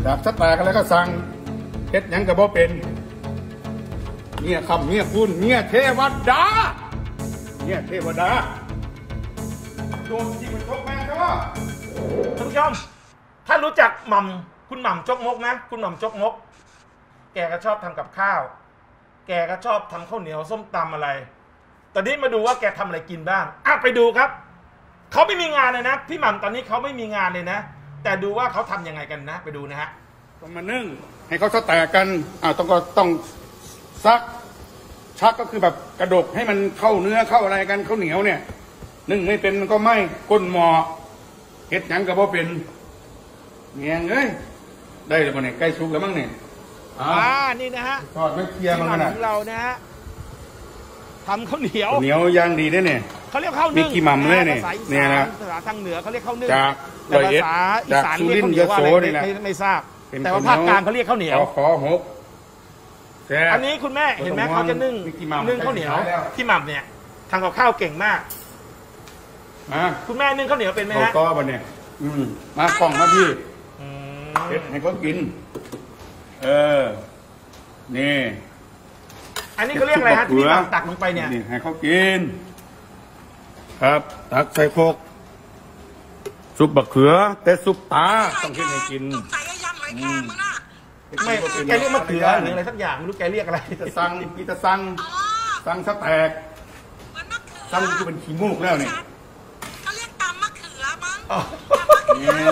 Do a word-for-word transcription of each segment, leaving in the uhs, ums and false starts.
ดับสตากันแล้วก็สั่งเฮ็ดยังกระบ่เป็นเนี่ยคำเนี่ยคุณเนี่ยเทวดาเนี่ยเทวดาโดนที่มันชกแม่ก็ท่านผู้ชมท่านรู้จักหม่ำคุณหม่ำจกมกนะคุณหม่ำจกมกแกก็ชอบทำกับข้าวแกก็ชอบทำข้าวเหนียวส้มตำอะไรตอนนี้มาดูว่าแกทำอะไรกินบ้างอ่ะไปดูครับเขาไม่มีงานเลยนะพี่หม่ำตอนนี้เขาไม่มีงานเลยนะแต่ดูว่าเขาทำยังไงกันนะไปดูนะฮะต้องมานึ่งให้เขาแตกกันอ่าต้องก็ต้องซักชักก็คือแบบกระดกให้มันเข้าเนื้อเข้าอะไรกันข้าวเหนียวเนี่ยนึ่งไม่เป็นมันก็ไม่ก้นหม้อเฮ็ดยังก็บ่เป็นเงี้ยเอ้ยได้แล้วบ่เนี่ยใกล้สุกแล้วมั้งเนี่ยอ่านี่นะฮะทอดไม่เคลียร์มันขนาดเรานะฮะทำข้าวเหนียวเหนียวย่างดีด้วยเนี่ยเขาเรียกข้าวนึ่งมีกี่หม่ำเลยเนี่ยเนี่ยนะภาษาทางเหนือเขาเรียกข้าวนึ่งจากแต่ภาษาอีสานเรียกข้าวเหนียวว่าอะไรไม่ไม่ทราบแต่ว่าภาคกลางเขาเรียกข้าวเหนียวขอหกอันนี้คุณแม่เห็นไหมเขาจะนึ่งนึ่งข้าวเหนียวที่หม่ำเนี่ยทำกับข้าวเก่งมากคุณแม่นึ่งข้าวเหนียวเป็นไหมฮะก็บ่เนี่ยมากล่องมาพี่เฮ็ดให้เขากินเออนี่อันนี้เขาเรียกอะไรฮะที่ตักลงไปเนี่ยให้เขากินครับตักใส่โคกซุปบะเขือแต่ซุปตาต้องกินให้กินใส่ยำหอยแครงมั้งน่ะไม่แกเรียกมะเขือหรืออะไรสักอย่างไม่รู้แกเรียกอะไรจะสั่งพี่จะสั่งสั่งสแต็กสั่งคือเป็นขี้มูกแล้วเนี่ยเขาเรียกตำมะเขือมั้ง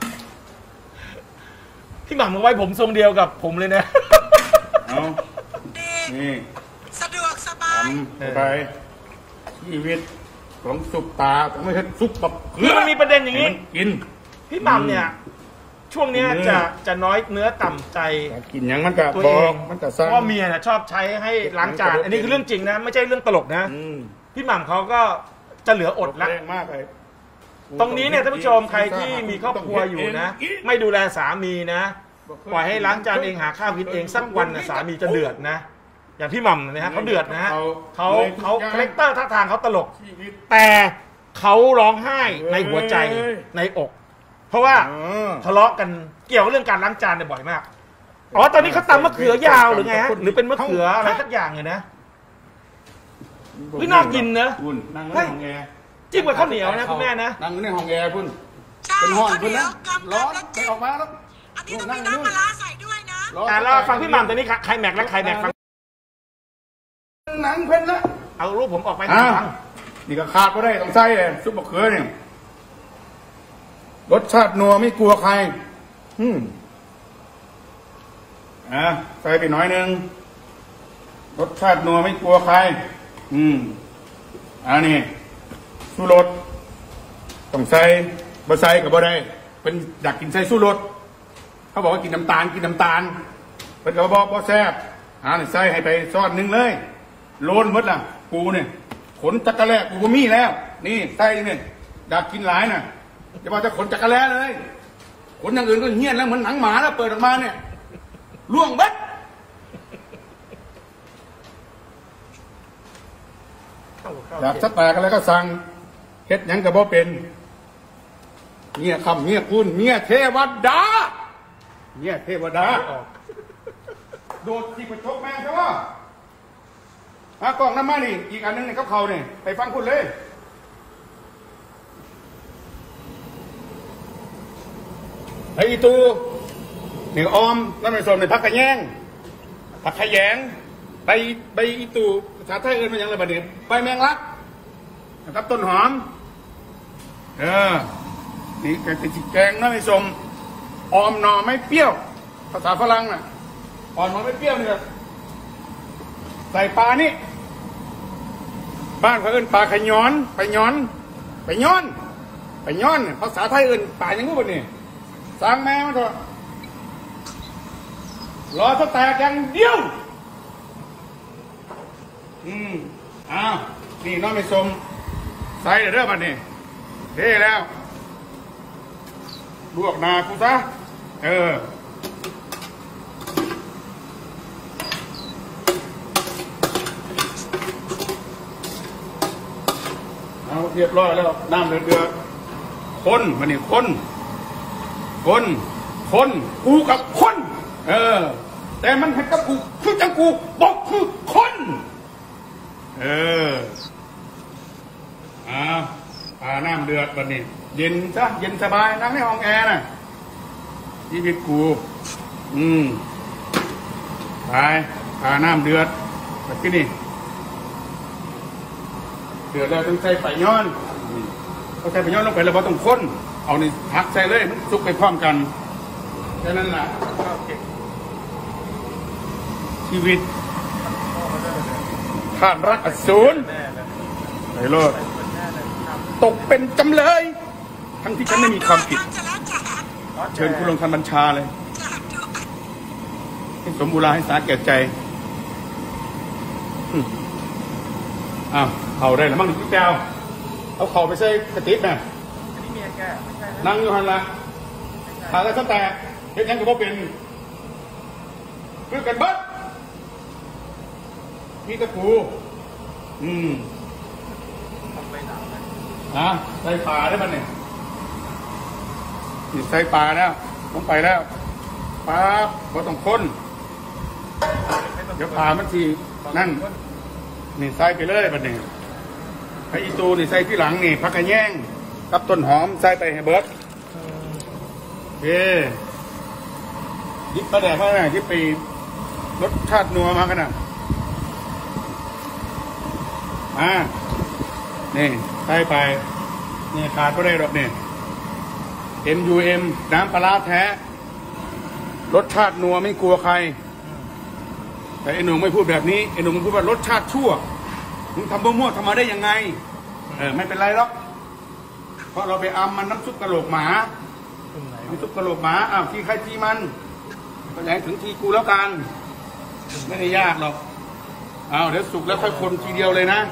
ที่หม่ำมาไว้ผมทรงเดียวกับผมเลยนะเอานี่สะดวกสบายสบายชีวิตของซุปตาต้องไม่ใช่ซุปแบบคือมันมีประเด็นอย่างนี้กินพี่หม่ำเนี่ยช่วงนี้จะจะน้อยเนื้อต่ำใจกินอย่างมันกับตัวเองเพราะว่าเมียน่ะชอบใช้ให้ล้างจานอันนี้คือเรื่องจริงนะไม่ใช่เรื่องตลกนะพี่หม่ำเขาก็จะเหลืออดละตรงนี้เนี่ยท่านผู้ชมใครที่มีครอบครัวอยู่นะไม่ดูแลสามีนะปล่อยให้ล้างจานเองหาข้าวกินเองสักวันนะสามีจะเดือดนะอย่างพี่หม่ำนะฮะเขาเดือดนะฮะเขาเขาคาแรคเตอร์ท่าทางเขาตลกแต่เขาร้องไห้ในหัวใจในอกเพราะว่าทะเลาะกันเกี่ยวกับเรื่องการล้างจานบ่อยมากอ๋อตอนนี้เขาตำมะเขือยาวหรือไงฮะหรือเป็นมะเขืออะไรสักอย่างเลยนะพี่น่ากินนะจิ้มกับข้าวเหนียวนะคุณแม่นะนั่งในห้องแอร์พุ่นเป็นห้องพุ่นนะร้อนไปออกมาแล้วอันนี้ต้องมีน้ำปลาใส่ด้วยนะแต่เราฟังพี่หม่ำตอนนี้ใครแม็กและใครแม็กฟังหนังเพ่นละเอารูปผมออกไปฟังนี่ก็ขาดก็ได้ต้องใส่เลยซุปมะเขือเนี่ยรสชาตินัวไม่กลัวใครอืมอ่ะใส่ไปหน่อยนึงรสชาตินัวไม่กลัวใครอืมอันนี้สู้รสต้องใส่บะใส่กับบะได้เป็นอยากกินใส่สู้รสเขาบอกว่ากินน้ำตาลกินน้ำตาลเป็นกระบอกบะแซ่บอ่าใส่ให้ไปซอสหนึ่งเลยโลนมดล่ะกูเนี่ยขนจักรแลกูก็มีแล้วนี่ใส่เนี่ยอยากกินหลายน่ะจะบอกจะขนจักรแลเลยขนอย่างอื่นก็เหี้ยนแล้วเหมือนหนังหมาแล้วเปิดออกมาเนี่ยล่วงบัดอยากสแต็กอะไรก็สั่งเฮ็ดยังกระบ่เป็นเนี่ยคำเนี่ยคุณเนี่ยเทวดาเนี่ยเทวดาโดดที่ไปชกแม่ใช่ไหมมากล่องน้ำมันนี่อีกอันนึงเนี่ยเขาเขาเนี่ยไปฟังคุณเลยไอ้ตูหนึ่งออมนั่นเป็นส่วนในพักกระแยงพักขยงใบใบอีตูภาษาไทยเอิ้นมันยังไรบ้างเนี่ยใบแมงลักนะครับต้นหอมเออนี่แกงเป็นแกงนั่นเป็นส่วนออมหน่อไม่เปรี้ยวภาษาฝรั่งน่ะอ่อนหน่อไม่เปรี้ยวเนี่ยใส่ปลานี่บ้านเขาเอิ้นปลาขย้อนไปย้อนไปย้อนไปย้อนภาษาไทยเอิ้นปลาอย่างงู้นนี่สร้างแม่มาเถอะรอสแต็กอย่างเดียวอืมอ้าวนี่น้องไม่สมใส่เรื่องมันนี่เท่แล้วลวกนากูซะเออเอาเรียบร้อยแล้วน้ำเดือดเดือดคนมันนี่คนคนคนกูกับคนเออแต่มันให้กับกูคือจังกูบอกคือคนเอออ้าวพาน้ำเดือดวันนี้เย็นซะเย็นสบายนั่งในห้องแอร์น่ะชีวิตกูอืมไปพาน้ำเดือดแบบนี้เดือดแล้วต้องใส่ไฟย้อนเอาใส่ไฟย้อนลงไปแล้วพอต้องค้นเอาในพักใส่เลยมันซุกไปพร้อมกันแค่นั้นแหละชีวิตท่านรักอสูรไอ้โลดตกเป็นจำเลย ทั้งที่ฉันไม่มีความผิด เชิญคุณลงทันบัญชาเลยให้สมบูรณ์ให้สาแก่ใจอ้าวเข่าได้หรือมั่งพี่แก้วเอาเข่าไปใส่กระติบน่ะนั่งอยู่หันละขาแล้วก็แตกเฮ็ดยังก็บ่เป็นคือกันเบิดมีตะปูอืมนะใส่ปลาได้มันเนี่ยนี่ใส่ปลาแล้วต้องไปแล้วปลาพอต้องค้นเดี๋ยวปลามันทีนั่นนี่ใส่ไปเลยมันเนี่ยไอ้อีตูนี่ใส่ที่หลังนี่ผักกระแยงกับต้นหอมใส่ไปให้เบิร์ดเฮ้ยิบปลาแดกมาหน่อยยิบไปรสชาตินัวมากันนะอ่านี่ใส่ไปนี่ขาดก็ได้หรอกเนี่ย เอ็ม ยู เอ็ม น้ำปลาแท้รสชาตินัวไม่กลัวใครแต่ไอ้หนุ่มไม่พูดแบบนี้ไอ้หนุ่มมันพูดว่ารสชาติชั่วมึงทำมั่วๆทำมาได้ยังไงเออไม่เป็นไรหรอกเพราะเราไปอัมมันน้ำซุปกระโหลกหมาน้ำซุปกระโหลกหมาอ้าวที่ใครที่มันก็อย่างถึงทีกูแล้วกันไม่ได้ยากหรอกอ้าวเดี๋ยวสุกแล้วค่อยคนทีเดียวเลยนะ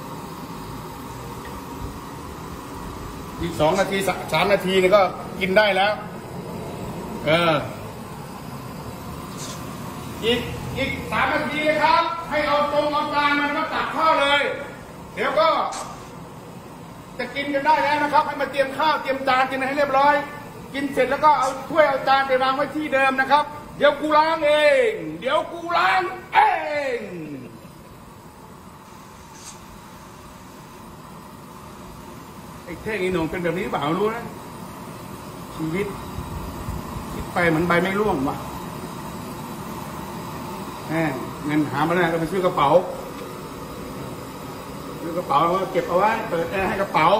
อีกสองนาทีสามนาทีนี่ก็กินได้แล้วเอออีกอีกสามนาทีเลยครับให้เอาตรงเอาจานมันมาตักข้าวเลยเดี๋ยวก็จะกินกันได้แล้วนะครับให้มาเตรียมข้าวเตรียมจานกินให้เรียบร้อยกินเสร็จแล้วก็เอาถ้วยเอาจานไปวางไว้ที่เดิมนะครับเดี๋ยวกูล้างเองเดี๋ยวกูล้างเองไอ้เท่งอีหนุ่มเป็นแบบนี้เปล่ารู้นะชีวิตคิดไปเหมือนใบไม่ร่วงว่ะแหมเงินหามาได้ก็ไปซื้อกระเป๋าซื้อกระเป๋าแล้วก็เก็บเอาไว้เปิดแอร์ให้กระเป๋า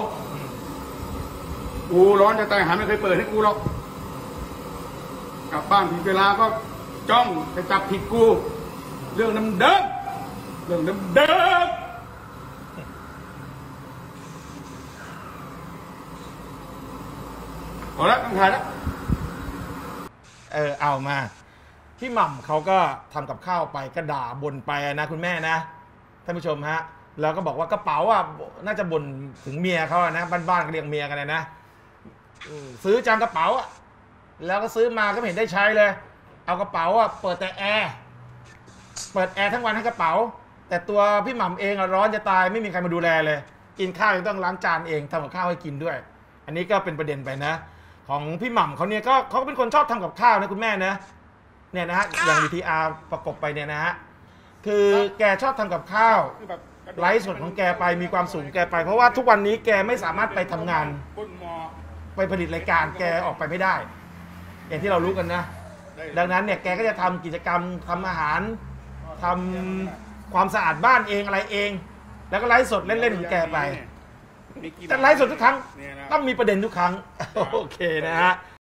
กูร้อนจะตายหาไม่เคยเปิดให้กูหรอกกลับบ้านผิดเวลาก็จ้องจะจับผิดกูเรื่องน้ำเดิมเรื่องน้ำเดิมพอแล้วต้องถ่ายแล้วเออเอามาพี่หม่ำเขาก็ทำกับข้าวไปก็ด่าบ่นไปนะคุณแม่นะท่านผู้ชมฮะแล้วก็บอกว่ากระเป๋าอ่ะน่าจะบ่นถึงเมียเขาอะนะบ้านๆก็เรียกเมียกันเลยนะซื้อจานกระเป๋าอ่ะแล้วก็ซื้อมาก็ไม่เห็นได้ใช้เลยเอากระเป๋าอ่ะเปิดแต่แอร์เปิดแอร์ทั้งวันให้กระเป๋าแต่ตัวพี่หม่ำเองอ่ะร้อนจะตายไม่มีใครมาดูแลเลยกินข้าวยังต้องล้างจานเองทำกับข้าวให้กินด้วยอันนี้ก็เป็นประเด็นไปนะของพี่หม่ำเขาเนี่ยก็เขาเป็นคนชอบทำกับข้าวนะคุณแม่นะเนี่ยนะฮะอย่าง วี ที อาร์ ประกบไปเนี่ยนะฮะคือแกชอบทำกับข้าวไลฟ์สดของแกไปมีความสุขแกไปเพราะว่าทุกวันนี้แกไม่สามารถไปทำงานไปผลิตรายการแกออกไปไม่ได้อย่างที่เรารู้กันนะดังนั้นเนี่ยแกก็จะทำกิจกรรมทำอาหารทำความสะอาดบ้านเองอะไรเองแล้วก็ไลฟ์สดเล่นๆของแกไปแต่ไลฟ์สดทุกครั้งต้องมีประเด็นทุกครั้งโอเคนะฮะ